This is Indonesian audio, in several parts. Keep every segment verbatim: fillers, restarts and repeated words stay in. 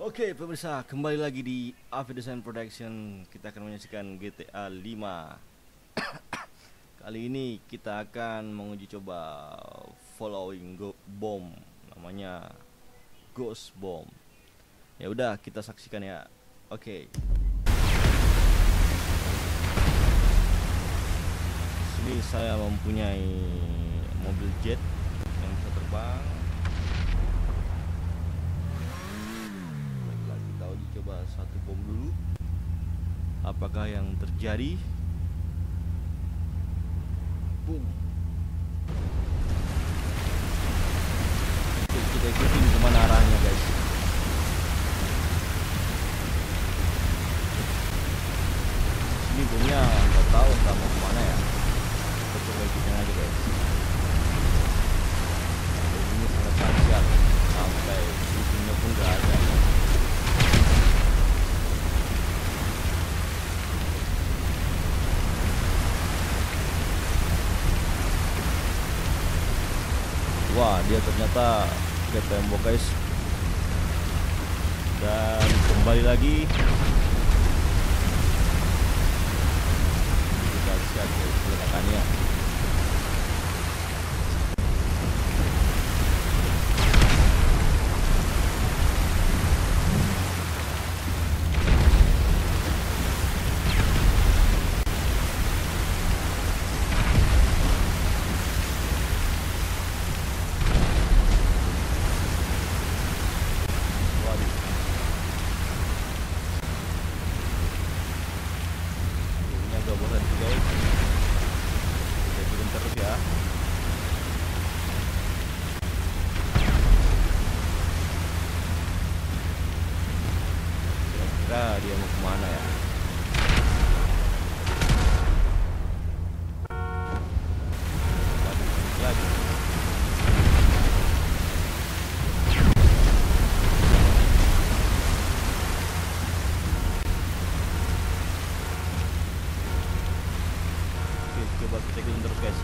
Oke pemirsa, kembali lagi di Avi Design Production. Kita akan menyaksikan G T A lima. Kali ini kita akan menguji coba following go bomb, namanya Ghost Bomb. Ya udah, kita saksikan ya. Oke. Sini saya mempunyai mobil jet yang bisa terbang. Coba satu bom dulu. Apakah yang terjadi? Boom. Oke, kita ikutin kemana arahnya guys. Ini bomnya nggak tahu nggak mau kemana ya. Kita coba ikutin aja guys. Ini sangat dahsyat, sampai ujungnya pun nggak ada. Wah, dia ternyata ke tembok guys. Dan kembali lagi. Kita lihat guys ledakannya. Dia mau kemana ya? Waduh, lagi. Oke, coba kita ikutin terus guys.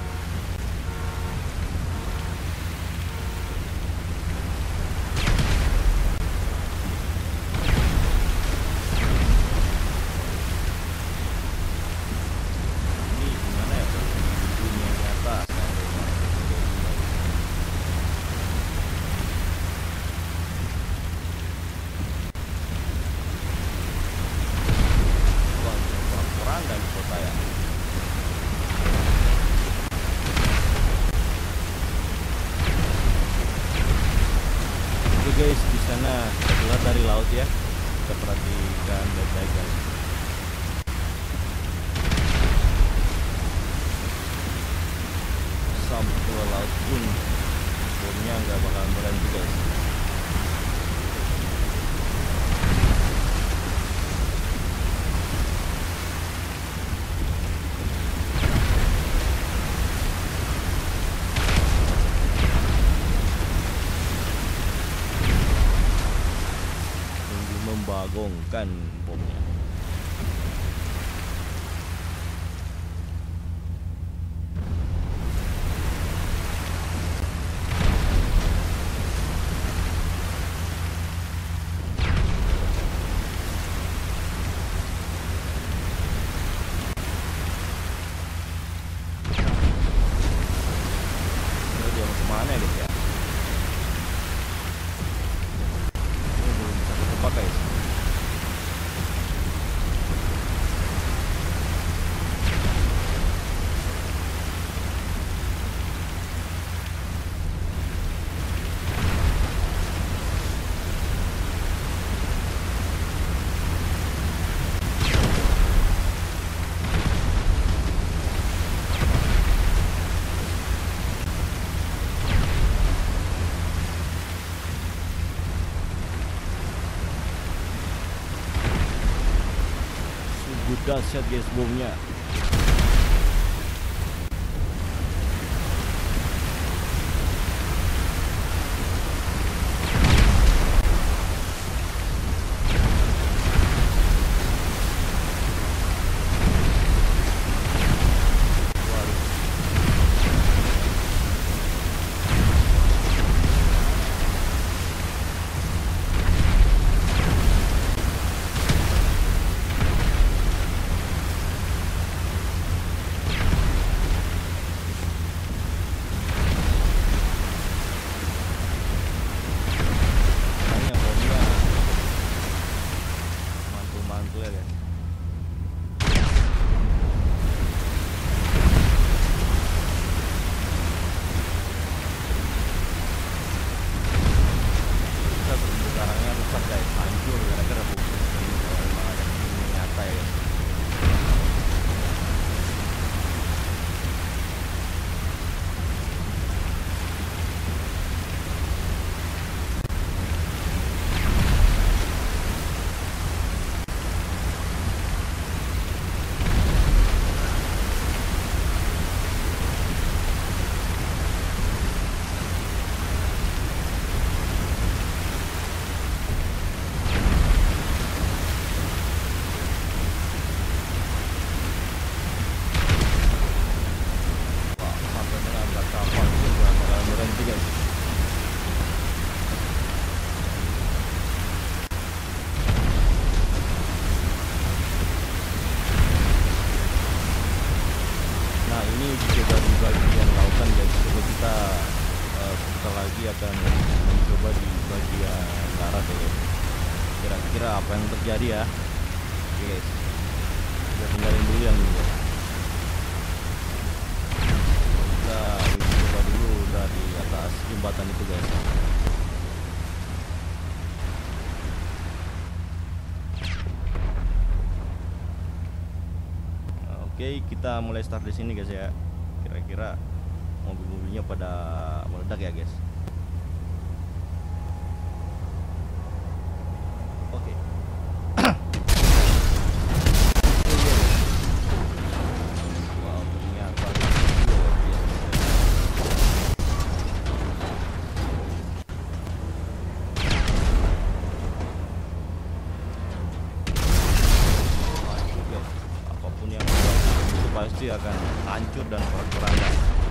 Guys, di sana terlihat dari laut ya. Kita perhatikan baik-baik guys. Sampai ke laut pun bomnya nggak bakalan berhenti guys. Membagongkan bomnya. Dia mau kemana guys ya? Ini belum bisa ketebak guys. Dahsyat guys bomnya. darat ya guys. Kira-kira apa yang terjadi ya? Oke guys, kita tinggalin dulu yang ini guys. Kita uji coba dulu dari atas jembatan itu guys. Oke, kita mulai start di sini guys ya. Kira-kira mobil-mobilnya pada meledak ya guys. Oke. Wow, ternyata luar biasa. Hancur guys. Apapun yang itu pasti akan hancur dan porak-poranda.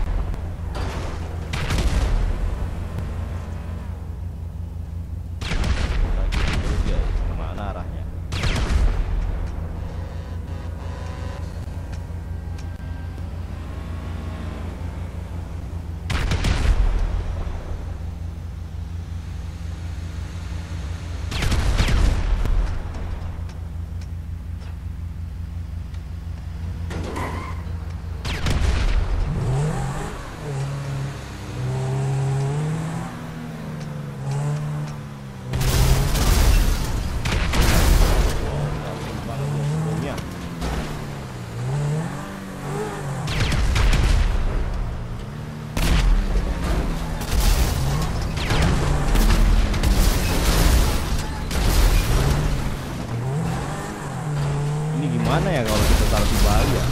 Gimana ya kalau kita taruh di Bali ya?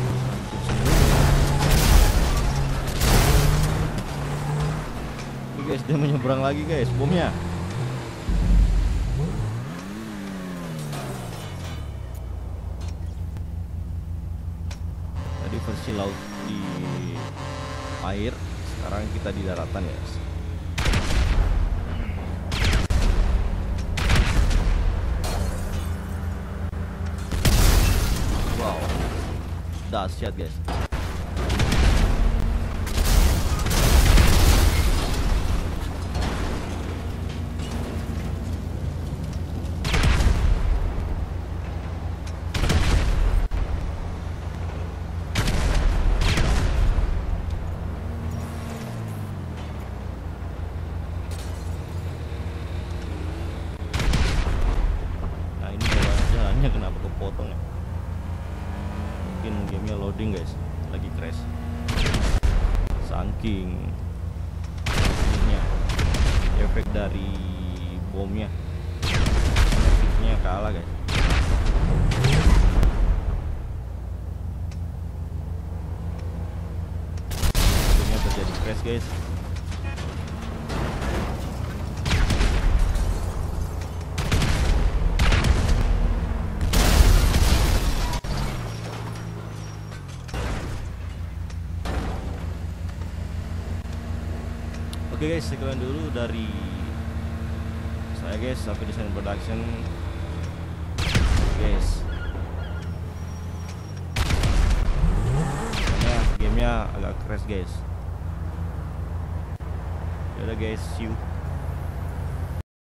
Oke guys, dia menyeberang lagi guys, bomnya. Tadi versi laut di air, sekarang kita di daratan ya guys. Dahsyat guys. Nah ini jalannya kenapa kepotong ya? Mungkin gamenya loading guys, lagi crash. Saking ininya, efek dari bomnya, efeknya kalah guys. Akhirnya terjadi crash guys. Oke guys, sekian dulu dari saya guys, Avi Design Production guys. Karena gamenya agak crash guys. Yaudah guys, see you.